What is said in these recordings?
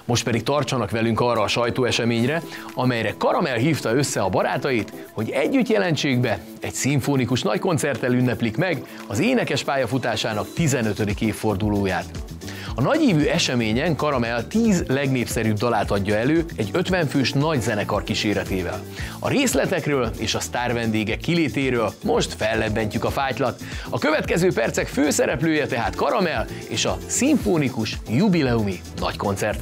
Most pedig tartsanak velünk arra a sajtóeseményre, amelyre Karamell hívta össze a barátait, hogy együtt jelentsék be, egy szimfonikus nagykoncerttel ünneplik meg az énekes pályafutásának 15. évfordulóját. A nagyívű eseményen Karamell 10 legnépszerűbb dalát adja elő egy 50 fős nagy zenekar kíséretével. A részletekről és a sztárvendégek kilétéről most fellebbentjük a fátylat. A következő percek főszereplője tehát Karamell és a szimfonikus jubileumi nagykoncert.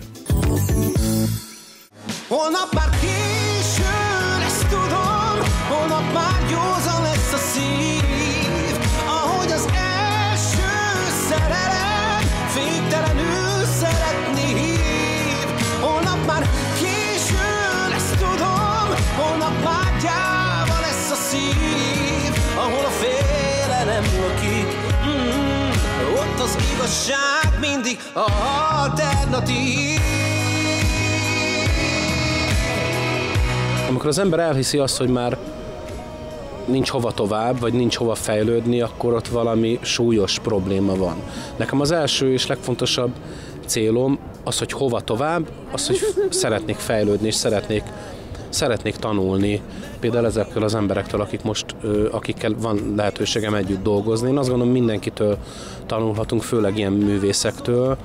Holnap már késő lesz, tudom, holnap már józan lesz a szív, ahogy az első szerelem féktelenül szeretni hív. Holnap már késő lesz, tudom, holnap már gyáva lesz a szív, ahol a félelem lakik, ott az igazság mindig alternatív. Amikor az ember elhiszi azt, hogy már nincs hova tovább, vagy nincs hova fejlődni, akkor ott valami súlyos probléma van. Nekem az első és legfontosabb célom az, hogy hova tovább, az, hogy szeretnék fejlődni, és szeretnék tanulni. Például ezekkel az emberektől, akikkel van lehetőségem együtt dolgozni. Én azt gondolom, mindenkitől tanulhatunk, főleg ilyen művészektől.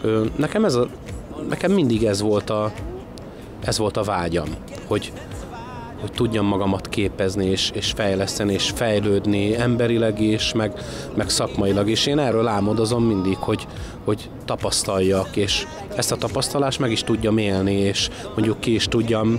Nekem mindig ez volt a vágyam, hogy tudjam magamat képezni, és fejleszteni, és fejlődni emberileg is, meg szakmailag is. Én erről álmodozom mindig, hogy tapasztaljak, és ezt a tapasztalást meg is tudjam élni, és mondjuk ki is tudjam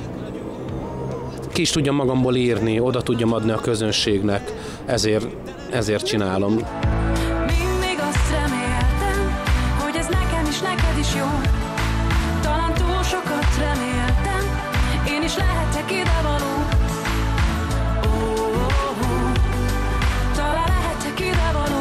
magamból írni, oda tudjam adni a közönségnek, ezért csinálom. Mindig azt reméltem, hogy ez nekem is, neked is jó. Talán túl sokat reméltem, én is lehetek idevaló. Talán lehetek idevaló.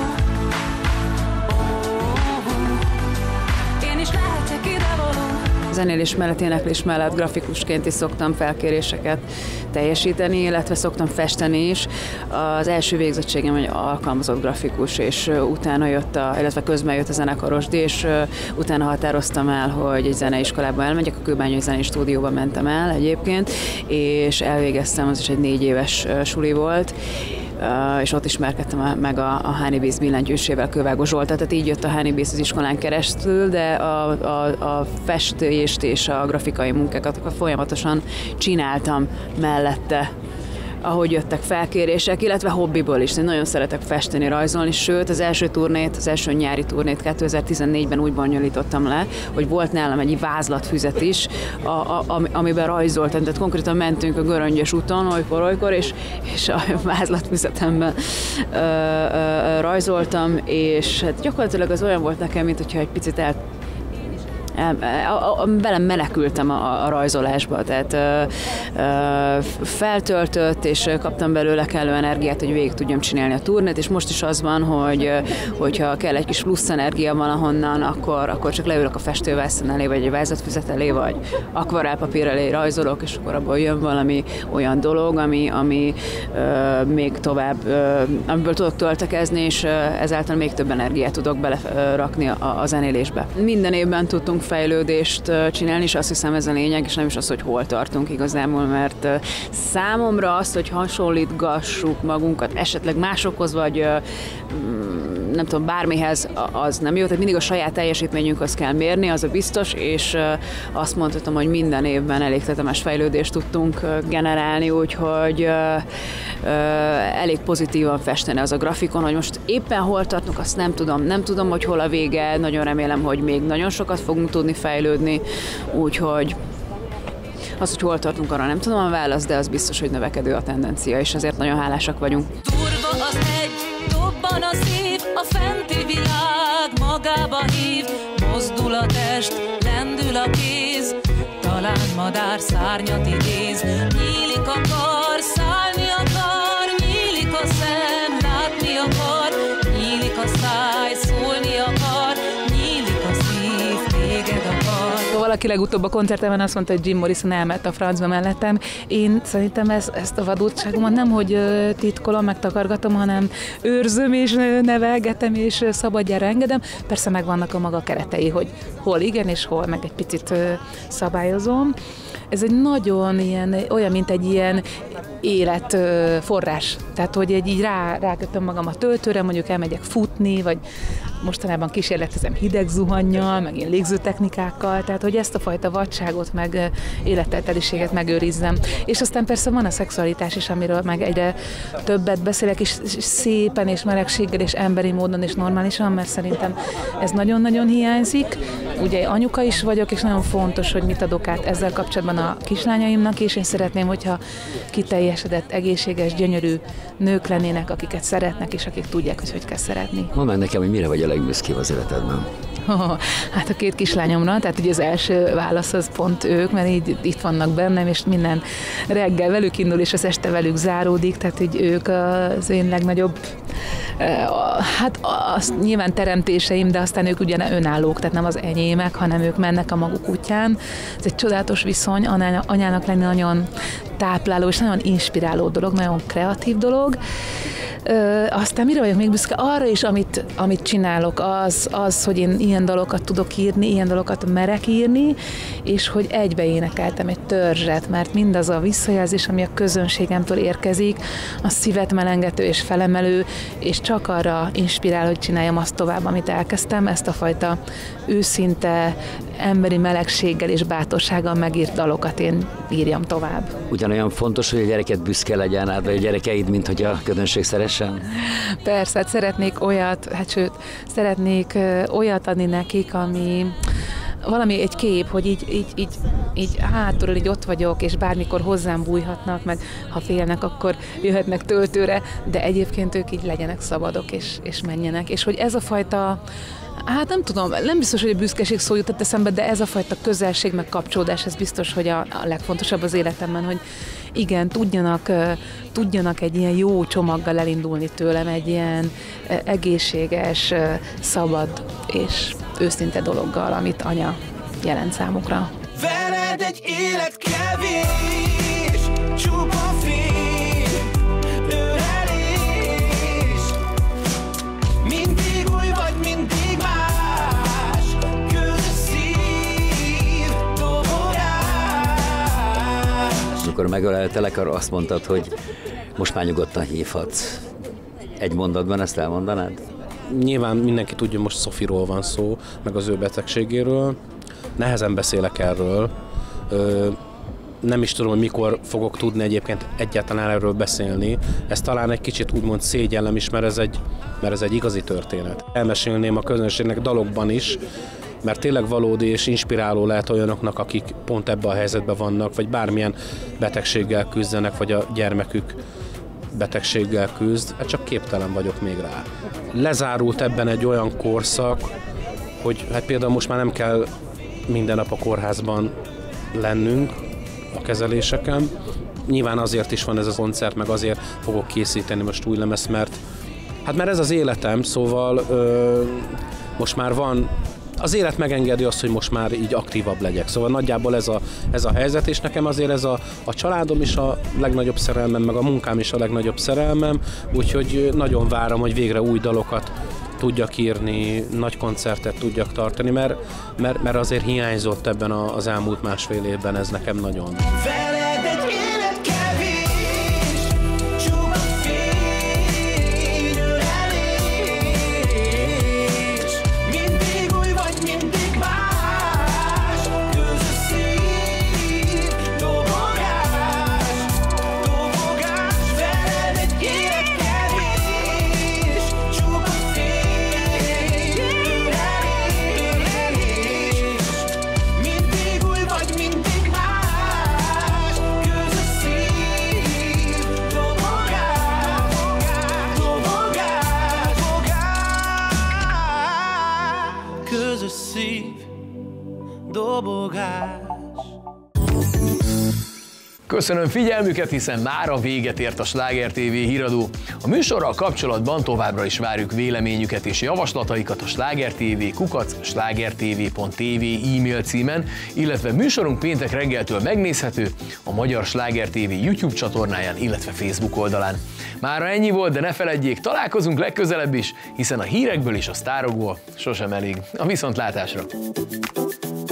Én is lehetek idevaló. Zenélés mellett, éneklés mellett grafikusként is szoktam felkéréseket teljesíteni, illetve szoktam festeni is. Az első végzettségem egy alkalmazott grafikus, és utána illetve közben jött a zenekaros díj, és utána határoztam el, hogy egy zeneiskolába elmegyek, a Kőbányai Zenei Stúdióba mentem el egyébként, és elvégeztem, az is egy 4 éves suli volt, és ott ismerkedtem meg a Honeybase billentyűsével, Kővágó Zsolttal, tehát így jött a Honeybase az iskolán keresztül, de a festést és a grafikai munkákat folyamatosan csináltam mellette, ahogy jöttek felkérések, illetve hobbiból is. Én nagyon szeretek festeni, rajzolni, sőt az első nyári turnét 2014-ben úgy bonyolítottam le, hogy volt nálam egy vázlatfüzet is, amiben rajzoltam, tehát konkrétan mentünk a Göröngyös úton, olykor, és a vázlatfüzetemben rajzoltam, és hát gyakorlatilag az olyan volt nekem, mint hogyha egy picit velem menekültem a rajzolásba, tehát feltöltött, és kaptam belőle kellő energiát, hogy végig tudjam csinálni a turnét, és most is az van, hogyha kell egy kis plusz energia valahonnan, akkor csak leülök a festővászon elé, vagy egy vázlatfüzet elé, vagy akvarellpapír elé rajzolok, és akkor abból jön valami olyan dolog, ami még tovább, amiből tudok töltekezni, és ezáltal még több energiát tudok belerakni a zenélésbe. Minden évben tudtunk fejlődést csinálni, és azt hiszem ez a lényeg, és nem is az, hogy hol tartunk igazából, mert számomra az, hogy hasonlítgassuk magunkat esetleg másokhoz, vagy nem tudom, bármihez, az nem jó, tehát mindig a saját teljesítményünkhöz kell mérni, az a biztos, és azt mondhatom, hogy minden évben elég tetemes fejlődést tudtunk generálni, úgyhogy elég pozitívan festeni az a grafikon, hogy most éppen hol tartunk, azt nem tudom, hogy hol a vége, nagyon remélem, hogy még nagyon sokat fogunk tudni fejlődni, úgyhogy az, hogy hol tartunk, arra nem tudom a választ, de az biztos, hogy növekedő a tendencia, és ezért nagyon hálásak vagyunk. Durva az egy, dobban a szív, a fenti világ magába hív, mozdul a test, lendül a kéz, talán madár szárnyat idéz, nyílik a kar, szállni akar, nyílik a szem, látni akar, nyílik a száj, szólni akar, nyílik a szív, téged akar. Valaki valaki legutóbb a koncertemen azt mondta, hogy Jim Morrison elment a francba mellettem. Én szerintem ezt a vadultságomat nem, hogy titkolom, megtakargatom, hanem őrzöm és nevelgetem és szabadjára engedem. Persze megvannak a maga keretei, hogy hol igen és hol meg egy picit szabályozom. Ez egy nagyon olyan, mint egy ilyen életforrás. Tehát, hogy így rákötöm magam a töltőre, mondjuk elmegyek futni, vagy mostanában kísérletezem hideg zuhannyal, meg ilyen légzőtechnikákkal, tehát, hogy ezt a fajta vadságot, meg élettelteliséget megőrizzem. És aztán persze van a szexualitás is, amiről meg egyre többet beszélek, és szépen, és melegséggel, és emberi módon, és normálisan, mert szerintem ez nagyon-nagyon hiányzik. Ugye anyuka is vagyok, és nagyon fontos, hogy mit adok át ezzel kapcsolatban a kislányaimnak, és én szeretném, hogyha kiteljesedett, egészséges, gyönyörű nők lennének, akiket szeretnek, és akik tudják, hogy kell szeretni. Mondd meg nekem, hogy mire vagy a legbüszkébb az életedben? Hát a 2 kislányomra, tehát ugye az első válasz az pont ők, mert így itt vannak bennem, és minden reggel velük indul, és az este velük záródik, tehát így ők az én legnagyobb, hát az nyilván teremtéseim, de aztán ők ugye önállók, tehát nem az enyémek, hanem ők mennek a maguk útján. Ez egy csodálatos viszony, anyának lenni nagyon tápláló és nagyon inspiráló dolog, nagyon kreatív dolog. Aztán mire vagyok még büszke? Arra is, amit csinálok, az, hogy én ilyen dalokat tudok írni, ilyen dalokat merek írni, és hogy egybe énekeltem egy törzset, mert mindaz a visszajelzés, ami a közönségemtől érkezik, a szívet melengető és felemelő, és csak arra inspirál, hogy csináljam azt tovább, amit elkezdtem, ezt a fajta őszinte, emberi melegséggel és bátorsággal megírt dalokat én írjam tovább. Ugyanolyan fontos, hogy a gyereket büszke legyen rád, vagy a gyerekeid, mint hogy a közönség szeressen? Persze, hát szeretnék olyat adni nekik, ami valami egy kép, hogy így hátulról így ott vagyok, és bármikor hozzám bújhatnak, meg ha félnek, akkor jöhetnek töltőre, de egyébként ők így legyenek szabadok, és menjenek. És hogy ez a fajta, hát nem tudom, nem biztos, hogy a büszkeség szó jutott eszembe, de ez a fajta közelség, meg kapcsolódás, ez biztos, hogy a legfontosabb az életemben, hogy igen, tudjanak egy ilyen jó csomaggal elindulni tőlem, egy ilyen egészséges, szabad és őszinte dologgal, amit anya jelent számukra. Veled egy élet kevés, csupa fény, ölelés. Mindig új vagy, mindig más, közös szív, dobogás. Amikor megöleltelek, arra azt mondtad, hogy most már nyugodtan hívhatsz. Egy mondatban ezt elmondanád? Nyilván mindenki tudja, most Szofiról van szó, meg az ő betegségéről. Nehezen beszélek erről. Nem is tudom, hogy mikor fogok tudni egyébként egyáltalán erről beszélni. Ez talán egy kicsit úgymond szégyellem is, mert ez egy igazi történet. Elmesélném a közönségnek dalokban is, mert tényleg valódi és inspiráló lehet olyanoknak, akik pont ebben a helyzetben vannak, vagy bármilyen betegséggel küzdenek, vagy a gyermekük betegséggel küzd, hát csak képtelen vagyok még rá. Lezárult ebben egy olyan korszak, hogy hát például most már nem kell minden nap a kórházban lennünk a kezeléseken. Nyilván azért is van ez a koncert, meg azért fogok készíteni most új lemezt, mert ez az életem, szóval most már van, az élet megengedi azt, hogy most már így aktívabb legyek. Szóval nagyjából ez a helyzet, és nekem azért ez a családom is a legnagyobb szerelmem, meg a munkám is a legnagyobb szerelmem, úgyhogy nagyon várom, hogy végre új dalokat tudjak írni, nagy koncertet tudjak tartani, mert azért hiányzott ebben az elmúlt másfél évben ez nekem nagyon. Veled egy élet kevés, csupa fény, ölelés. Mindig új vagy, mindig más, közös szív, dobogás. Veled egy élet kevés, csupa fény, ölelés. Mindig új vagy, mindig más, közös szív, dobogás. Közös szív, dobogás. Köszönöm figyelmüket, hiszen mára véget ért a Sláger TV híradó. A műsorral kapcsolatban továbbra is várjuk véleményüket és javaslataikat a slágertv@slágertv.tv e-mail címen, illetve műsorunk péntek reggeltől megnézhető a Magyar Sláger TV YouTube csatornáján, illetve Facebook oldalán. Mára ennyi volt, de ne feledjék, találkozunk legközelebb is, hiszen a hírekből és a sztárokból sosem elég. A viszontlátásra!